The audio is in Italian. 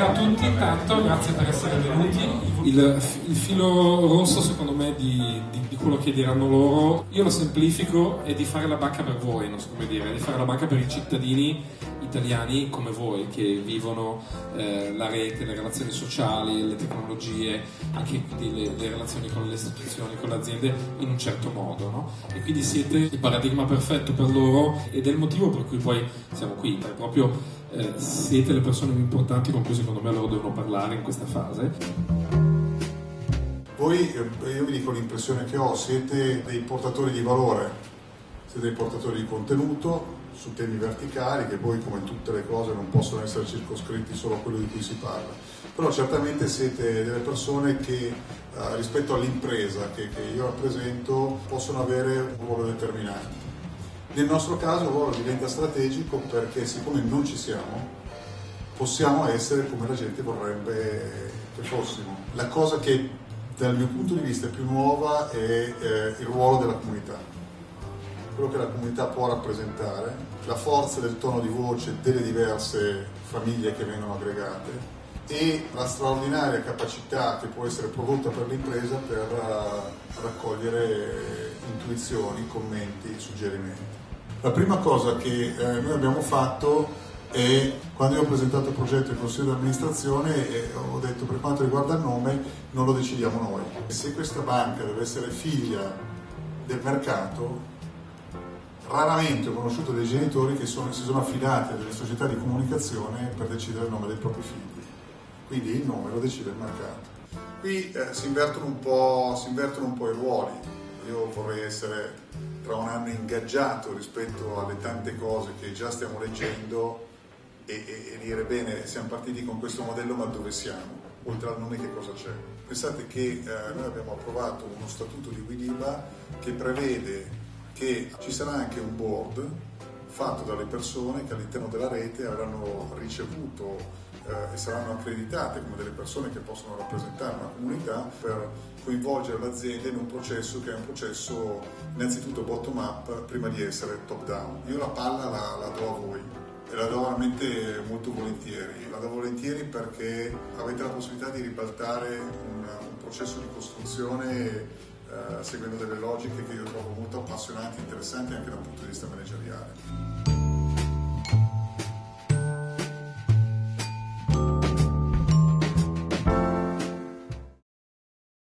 Ciao a tutti, intanto grazie per essere venuti. Il filo rosso secondo me di quello che diranno loro, io lo semplifico, è di fare la banca per voi, non so come dire, di fare la banca per i cittadini italiani come voi che vivono la rete, le relazioni sociali, le tecnologie, anche quindi le relazioni con le istituzioni, con le aziende in un certo modo, no? E quindi siete il paradigma perfetto per loro ed è il motivo per cui poi siamo qui, perché proprio siete le persone più importanti con cui secondo me loro devono parlare in questa fase. Voi, io vi dico l'impressione che ho, siete dei portatori di valore, siete dei portatori di contenuto su temi verticali che poi, come in tutte le cose, non possono essere circoscritti solo a quello di cui si parla. Però certamente siete delle persone che rispetto all'impresa che io rappresento possono avere un ruolo determinante. Nel nostro caso il ruolo diventa strategico perché siccome non ci siamo, possiamo essere come la gente vorrebbe che fossimo. La cosa che dal mio punto di vista più nuova è il ruolo della comunità, quello che la comunità può rappresentare, la forza del tono di voce delle diverse famiglie che vengono aggregate e la straordinaria capacità che può essere prodotta per l'impresa per raccogliere intuizioni, commenti, suggerimenti. La prima cosa che noi abbiamo fatto è, quando io ho presentato il progetto in consiglio di amministrazione, ho detto per quanto riguarda il nome non lo decidiamo noi. Se questa banca deve essere figlia del mercato, raramente ho conosciuto dei genitori che si sono affidati a delle società di comunicazione per decidere il nome dei propri figli. Quindi il nome lo decide il mercato. Qui si invertono un po' i ruoli. Io vorrei essere tra un anno ingaggiato rispetto alle tante cose che già stiamo leggendo e dire bene, siamo partiti con questo modello, ma dove siamo? Oltre al nome che cosa c'è? Pensate che noi abbiamo approvato uno statuto di Widiba che prevede che ci sarà anche un board fatto dalle persone che all'interno della rete avranno ricevuto e saranno accreditate come delle persone che possono rappresentare una comunità per coinvolgere l'azienda in un processo che è un processo innanzitutto bottom up prima di essere top down. Io la palla la do a voi e la do veramente molto volentieri. La do volentieri perché avete la possibilità di ribaltare un processo di costruzione seguendo delle logiche che io trovo molto appassionanti e interessanti anche dal punto di vista manageriale.